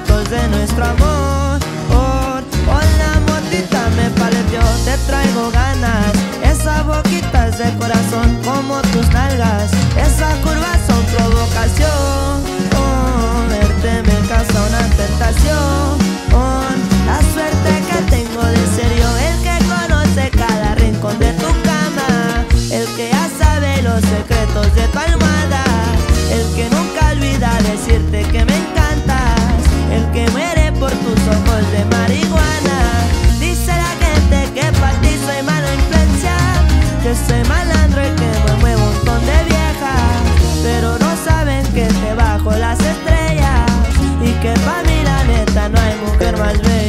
secretos de nuestro amor. Con la motita me paleteó, te traigo ganas. Esas boquitas de corazón como tus nalgas, esas curvas son provocación. Verte me causa una tentación. La suerte que tengo de ser yo el que conoce cada rincón de tu cama, el que ya sabe los secretos de tu almohada, el que nunca olvida decirte que me encantas, el que muere por tus ojos de marihuana. Dice la gente que para ti soy mala influencia, que soy malandro y que me muevo un montón de viejas, pero no saben que te bajo las estrellas y que pa' mí la neta no hay mujer más bella.